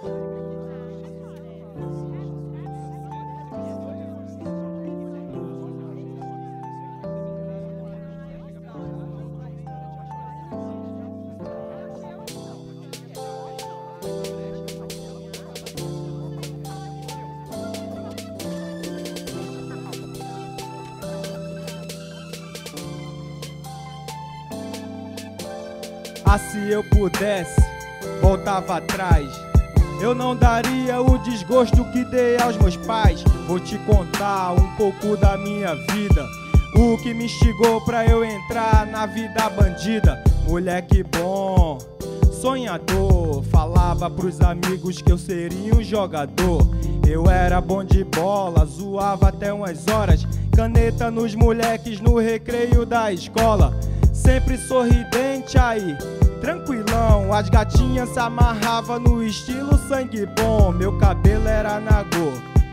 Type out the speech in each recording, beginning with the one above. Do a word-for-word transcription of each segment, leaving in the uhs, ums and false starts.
Ah, se eu pudesse, voltava atrás. Eu não daria o desgosto que dei aos meus pais. Vou te contar um pouco da minha vida, o que me instigou pra eu entrar na vida bandida. Moleque bom, sonhador, falava pros amigos que eu seria um jogador. Eu era bom de bola, zoava até umas horas, caneta nos moleques no recreio da escola. Sempre sorridente aí, tranquilão, as gatinhas se amarravam no estilo sangue bom. Meu cabelo era nagô,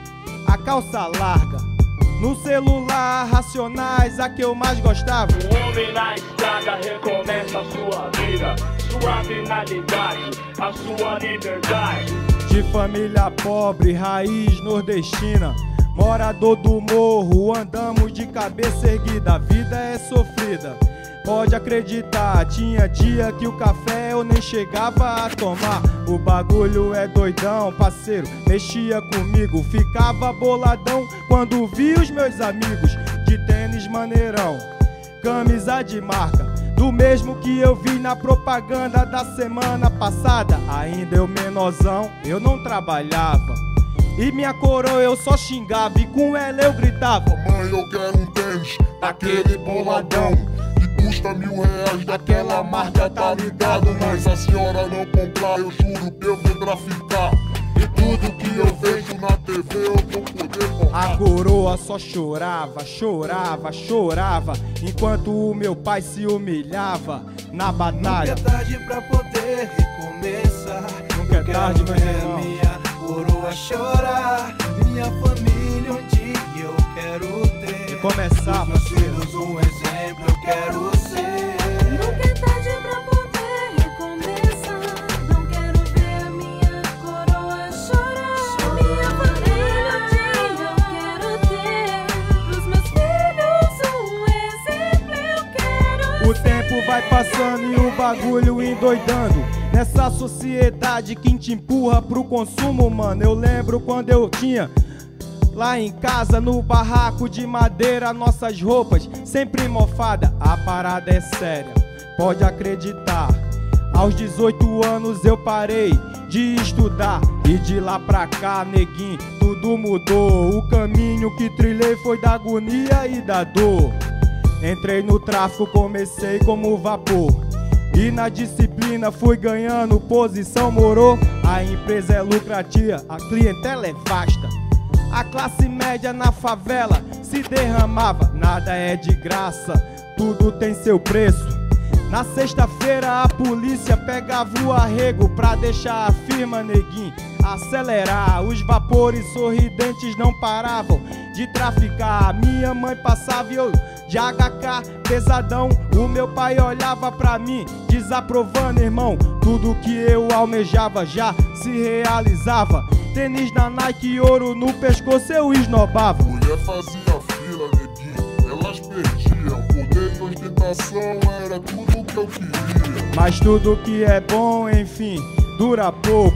a calça larga, no celular Racionais, a que eu mais gostava. O homem na estrada recomeça a sua vida, sua finalidade, a sua liberdade. De família pobre, raiz nordestina, morador do morro, andamos de cabeça erguida, a vida é sofrida. Pode acreditar, tinha dia que o café eu nem chegava a tomar. O bagulho é doidão, parceiro, mexia comigo. Ficava boladão quando vi os meus amigos de tênis maneirão, camisa de marca, do mesmo que eu vi na propaganda da semana passada. Ainda eu menorzão, eu não trabalhava, e minha coroa eu só xingava, e com ela eu gritava: mãe, eu quero um tênis daquele boladão, custa mil reais daquela marca, tá ligado? Mas a senhora não comprar, eu juro que eu vou traficar. E tudo que eu vejo na T V eu vou poder comprar. A coroa só chorava, chorava, chorava, enquanto o meu pai se humilhava na batalha. Nunca é tarde pra poder recomeçar. Nunca é tarde, meu irmão. Minha coroa chorar, minha família um dia eu quero ter. E começar, meus filhos um exemplo eu quero ser. Nunca é tarde pra poder recomeçar. Não quero ver a minha coroa chorar. Minha família um dia eu quero ter. Pros meus filhos um exemplo eu quero. O tempo vai passando e o bagulho endoidando nessa sociedade que te empurra pro consumo, mano. Eu lembro quando eu tinha lá em casa, no barraco de madeira, nossas roupas sempre mofada. A parada é séria, pode acreditar. Aos dezoito anos eu parei de estudar, e de lá pra cá, neguinho, tudo mudou. O caminho que trilhei foi da agonia e da dor. Entrei no tráfico, comecei como vapor, e na disciplina fui ganhando posição, morou. A empresa é lucrativa, a clientela é vasta, a classe média na favela se derramava. Nada é de graça, tudo tem seu preço. Na sexta-feira a polícia pegava o arrego pra deixar a firma, neguinho, acelerar. Os vapores sorridentes não paravam de traficar. Minha mãe passava e eu de H K pesadão. O meu pai olhava pra mim desaprovando, irmão. Tudo que eu almejava já se realizava. Tênis da Nike, ouro no pescoço eu esnobava. Mulher fazia fila, neguinho, elas perdiam. Poder e ostentação era tudo que eu queria. Mas tudo que é bom, enfim, dura pouco.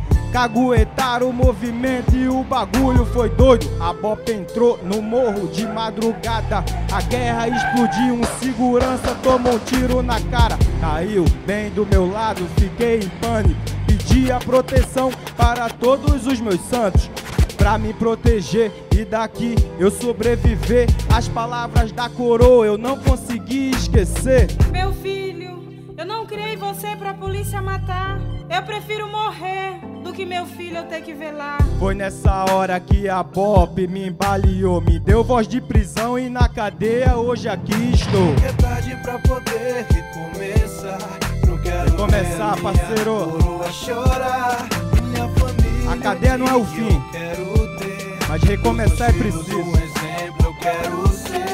Caguetaram o movimento e o bagulho foi doido. A Bop entrou no morro de madrugada, a guerra explodiu, um segurança tomou um tiro na cara. Caiu bem do meu lado, fiquei em pânico, pedi a proteção para todos os meus santos, pra me proteger e daqui eu sobreviver. As palavras da coroa eu não consegui esquecer. Meu filho, eu não criei você pra polícia matar. Eu prefiro morrer do que meu filho eu ter que velar. Foi nessa hora que a Bop me embaleou, me deu voz de prisão e na cadeia hoje aqui estou. Nunca é tarde pra poder recomeçar. Não quero recomeçar, ver parceiro. Minha coroa chorar. Minha família a cadeia não é o fim, eu quero ter. mas recomeçar é preciso. Um exemplo eu quero ser.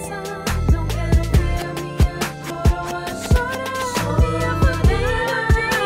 Não quero ver a minha coroa chorar. Minha família um dia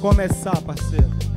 começar, parceiro.